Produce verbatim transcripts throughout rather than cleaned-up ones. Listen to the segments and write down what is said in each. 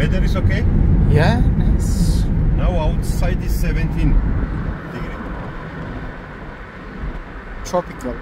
Weather is okay? Yeah, nice. Now outside is seventeen degree. Tropical.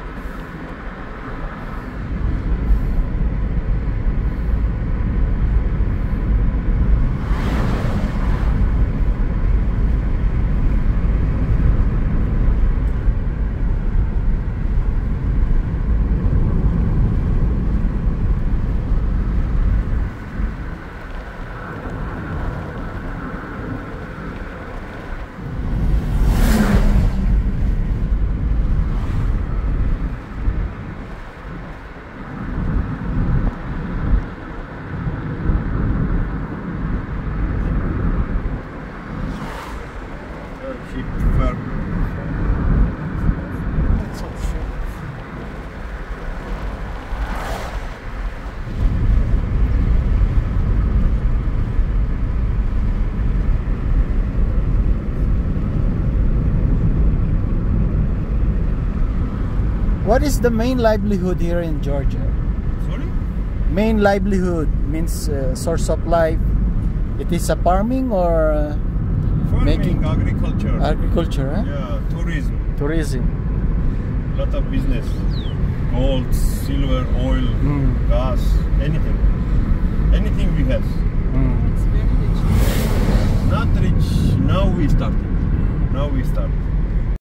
What is the main livelihood here in Georgia? Sorry? Main livelihood means uh, source of life. It is a farming or uh, Farming, making agriculture. agriculture, huh? Yeah, tourism. Tourism. Lot of business. Gold, silver, oil, Mm. gas, anything. Anything we have. Mm. It's very rich. Not rich. Now we start. Now we start.